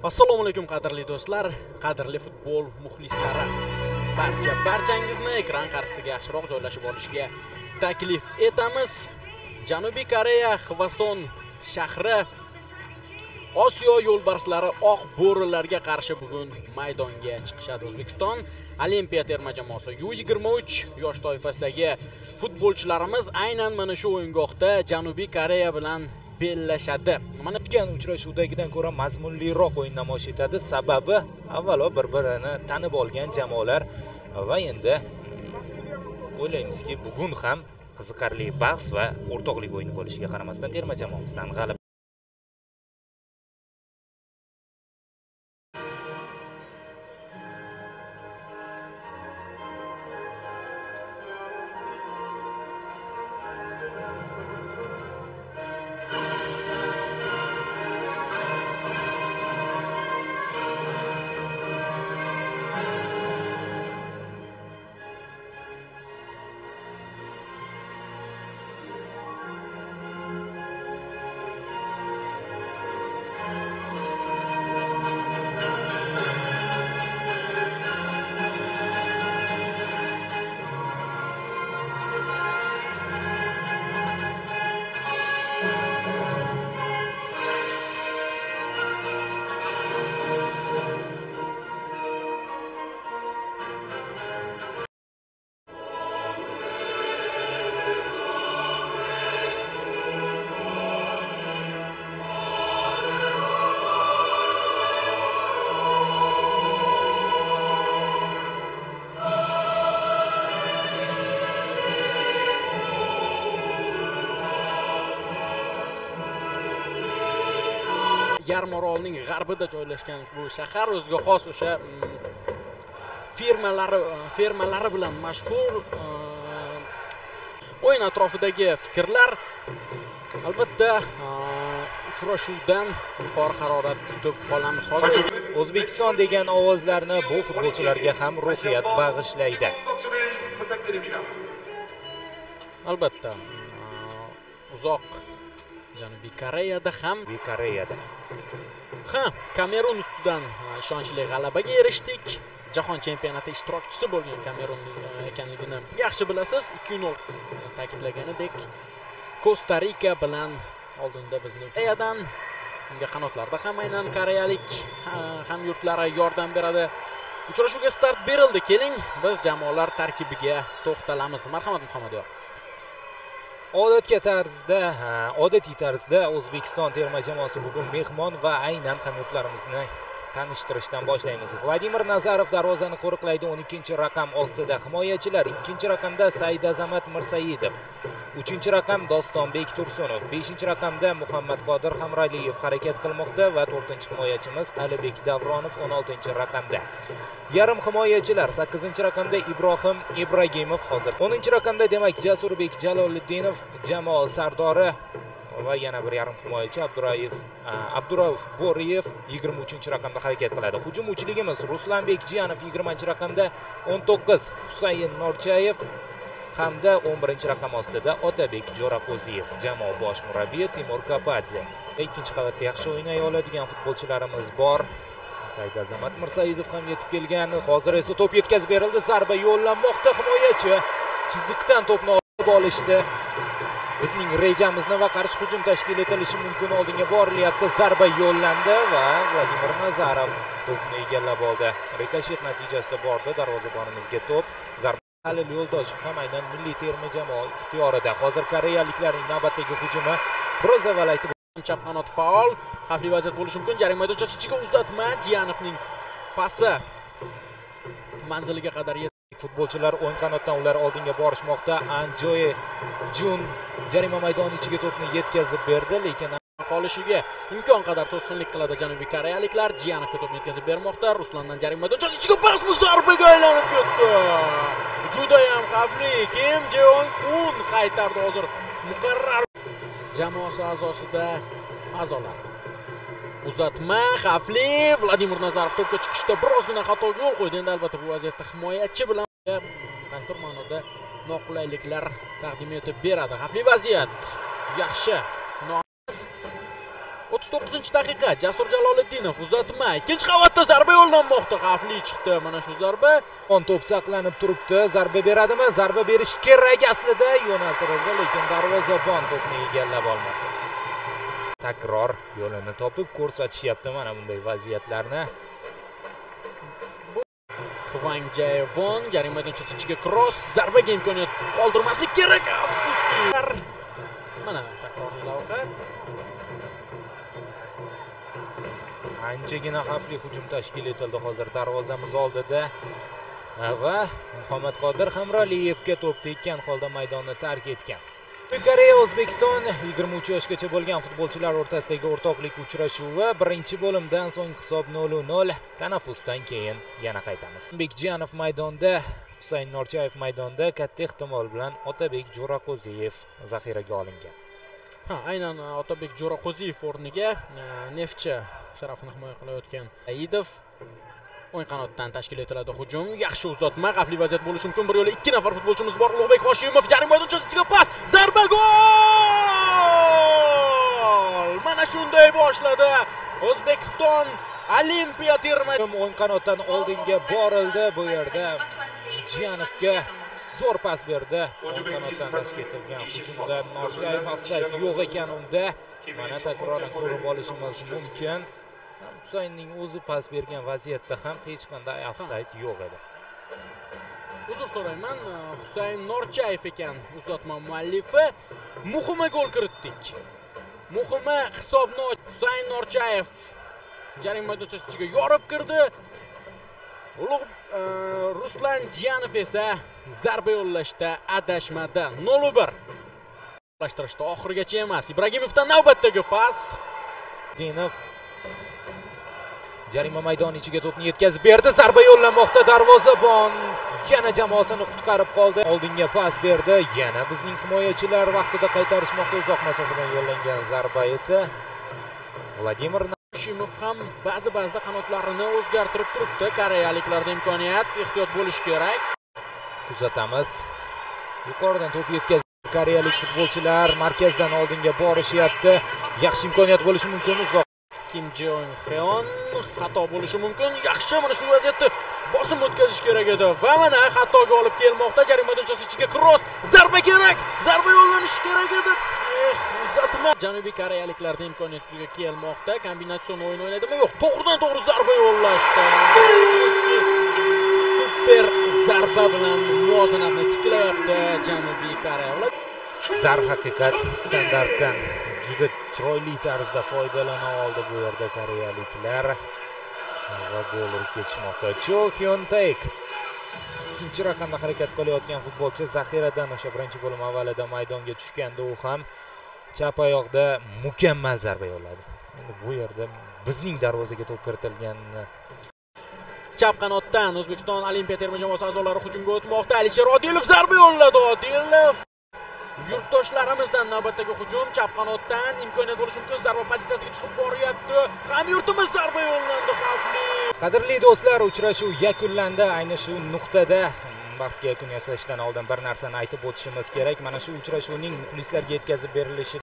Assalomu alaykum qadrli do'stlar, qadrli futbol muxlislari. Barchangizni ekran qarshisiga yaxshiroq joylashib olishga taklif etamiz. Janubiy Koreya Hvason shahri Osiyo yo'lbarslari oq bo'rilarga qarshi bugun maydonga chiqishadi. O'zbekiston Olimpiya terma jamoasi U23 yosh toifasidagi futbolchilarimiz aynan mana shu o'yingohda Janubiy Koreya bilan bellashadi. Mana o'tgan uchrashuvdagidan ko'ra mazmunliroq o'yin namoyish etadi. Sababi avvalo bir-birini tanib olgan jamoalar va endi o'ylaymizki, bugun ham qiziqarli bahs va o'rtoqlik o'yini bo'lishiga qaramasdan terma jamoamizdan g'alaba Yarmorolning g'arbida joylashgan bu shahar o'ziga xos o'sha fermalari bilan mashhur. O'yin atrofidagi fikrlar albatta uchrashuvdan yuqori harorat kutib qolamiz. Hozir O'zbekiston degan ovozlarni bu futbolchilarga ham ruhiyat bag'ishlaydi. Albatta uzoq Janubiy Koreyada ham Kamerun ustidan ishonchli g'alabaga erishdik. Jahon chempionati ishtirokchisi bo'lgan Kamerun ekanligini yaxshi bilasiz. 2-0 ta'kidlaganidek Kosta Rika bilan oldinda bizni Koreyadan, unga qanotlarda ham aynan koreyalik hamyurtlari yordam beradi. Uchrashuvga start berildi. Keling, biz jamoalar tarkibiga to'xtalamiz. Marhamat Muhammadiyor. Odatiy tarzda O'zbekiston terma jamoasi bugun mehmon va aynan hamyurtlarimizni tanishtirishdan boshlaymiz. Vladimir Nazarov darvozani qo'riqlaydi. 12-raqam ostida himoyachilar, 2-raqamda Saidazamat Mirsaidov, 3-raqam Dostonbek Tursunov, 5-raqamda Muhammadqodir Hamraliyev harakat qilmoqda va 4-himoyachimiz Alibek Davronov 16-raqamda. Yarim himoyachilar 8-raqamda Ibrohim Ibragimov hozir. 10-raqamda demak Jasurbek Jaloliddinov, jamoa sardori va yana bir yarim himoyachi Abdurauf Boriyev 23-raqamda harakat qiladi. Hujum uchligimiz Ruslanbek Jiyanov 20-raqamda, 19 Husayn Norchayev hamda 11-raqam ostida Otabek Jo'raqo'ziyev. Jamoa bosh murabbiyi Timur Kapadze. Ikkinchi qavatda yaxshi o'ynay oladigan futbolchilarimiz bor. Saidazamat Mirsaidov ham yetib kelgan. Hozir esa to'p yetkazib berildi. Zarba yo'llanmoqda, himoyachi chiziqdan to'pni olib olishdi. Bizning rejamizni va qarshi hujum tashkil etilishi mumkin oldinga borilyapti. Zarba yo'llandi va Vladimir Nazarov to'pni egallab oldi. Rikoshet natijasida bordi darvozabonimizga to'p. Halil Yo'ldoshev ham aynan milliy terma jamoa ixtiyorida. Hozir koreyaliklarning navbatdagi hujumi biroz avval chap qanot faol, xavfli vaziyat bo'lishi mumkin. Jarima maydonchasi ichiga uzatma, Jiyanovning pasi manziliga qadar futbolchilar o'ng qanotdan ular oldinga borishmoqda. Anjoye Jun jarima maydoni ichiga to'pni yetkazib berdi, lekin qolishiga imkon qadar to'sqinlik qiladi janubiy koreyaliklar. Jiyanovga to'pni yetkazib bermoqda. Ruslondan jarima maydonchasi ichiga pasni zarbaga aylanib ketdi. Juda ham xavfli. Kim Jeong-un qaytardi hozir. Muqarrar jamoasi a'zolar. Uzatma xavfli. Vladimir Nazarov to'pga chiqishda birozgina xatoga yo'l qo'ydi. Endi albatta bu vaziyatda himoyachi bilan qaysidir ma'noda noqulayliklar taqdim etib beradi. Xavfli vaziyat. Yaxshi. 39-daqiqa. Jasur Jaloliddinov uzatma. Ikkinchi qavatda zarba yo'llanmoqda. Xavfli chiqdi mana shu zarba. To'p saqlanib turibdi. Zarba beradimi? Zarba berish kerak aslida. Yo'naltirildi, lekin darvozabon to'pni egallab olmadi. Takror yo'lini topib ko'rsatishyapti mana bunday vaziyatlarni. Hwang Jae-won jarima maydonchasi ichiga cross, zarbaga imkoniyat qoldirmaslik kerak. Afsuski. Mana takroriy lavha. Anchagina xavfli hujum tashkil etildi hozir darvozamiz oldida va Muhammad Qodir Hamraliyevga to'p tekkan holda maydonni tark etgan. Koreya O'zbekiston 23 yoshgacha bo'lgan futbolchilar o'rtasidagi o'rtoqlik uchrashuvi birinchi bo'limdan so'ng hisob 0-0. Tanaffusdan keyin yana qaytamiz. Bekjiyanov maydonda, Husayn Norchayev maydonda, katta ehtimol bilan Otabek Jo'raqo'ziyev zaxiraga olingan. Aynan Otabek Jo'raqo'ziyev o'rniga Neftchi sharafini himoya qilayotgan Aidov o'ng qanotdan tashkil etiladi hujum. Yaxshi uzatma, xavfli vaziyat bo'lishi mumkin. Bir yo'la 2 nafar futbolchimiz bor. Ulug'bek Hoshimov jarima maydonchasi ichiga pas, zarba, gol! Mana shunday boshladi O'zbekiston Olimpiya terma jamoasi. O'ng qanotdan oldinga borildi. Bu yerda Jiyanovga zo'r pas berdi. O'ng qanotdan tashkil etilgan hujumda Norchayev ofsayd yo'q ekan unda. Mana takroran ko'rib olishimiz mumkin. Husaynning o'zi pas bergan vaziyatda ham hech qanday ofsayd yo'q edi. Uzr so'rayman, Husayn Norchayev ekan uzatma muallifi. Muhimi gol kiritdik. Muhimi hisobni Husayn Norchayev jarima maydonchasi ichiga yorib kirdi. Ulug' Ruslan Jiyanov esa zarba yo'llashda adashmadi. 0-1. Lashtirishda oxirigacha emas. Ibragimovdan navbatdagi pas. Dinov jarima maydoni ichiga to'pni yetkazib berdi. Zarba yo'llamoqda darvozabon. Yana jamoasini qutqarib qoldi. Oldinga pas berdi. Yana bizning himoyachilar vaqtida qaytarishmoqda. Uzoq masofadan yo'llangan zarba esa Vladimir Hoshimov ham ba'zida qanotlarini o'zgartirib turibdi. Koreyaliklarda imkoniyat, ehtiyot bo'lish kerak. Kuzatamiz. Yuqoridan to'p yetkazib koreyalik futbolchilar markazdan oldinga borishyapti. Yaxshi imkoniyat bo'lishi mumkin. Uzoq Kim Jeong-heon xato bo'lishi mumkin. Yaxshi, mana shu vaziyatda bosim o'tkazish kerak edi va mana xatoga olib kelmoqda. Jarima maydonchasi ichiga cross, zarba kerak. Zarba yo'llanishi kerak edi. Uzatma. Janubiy koreyaliklarda imkoniyat yuzaga kelmoqda. Kombinatsion o'yin o'ynaydimi? Yo'q. To'g'ridan-to'g'ri zarba yo'llashdi. Super zarba bilan muvozanatni tiklayapti Janubiy Koreyalar. Darhaqiqat standartdan juda chiroyli tarzda foydalana oldi bu yerda koreyaliklar va gol urib ketishmoqda. Cho Hyun-taek ikkinchi raqamda harakat qilayotgan futbolchi, zaxiradan o'sha birinchi bo'lim avvalida maydonga tushganda u ham chap oyoqda mukammal zarba yo'lladi. Endi bu yerda bizning darvozaga to'p kiritilgan. Chap qanotdan O'zbekiston Olimpiya terma jamoasi a'zolari hujumga o'tmoqda. Alisher Odilov zarba yo'lladi. Odilov yurtdoshlarimizdan navbatdagi hujum chap qanotdan imkoniyat bo'lishi mumkin. Zarba pozitsiyasiga chiqib boryapti. Hamyurtimiz zarba yo'llandi, xavfli. Qadrli do'stlar, uchrashuv yakunlandi. Ayni shu nuqtada bahsga yakun yasashdan oldin bir narsani aytib o'tishimiz kerak. Mana shu uchrashuvning muxlislarga yetkazib berilishi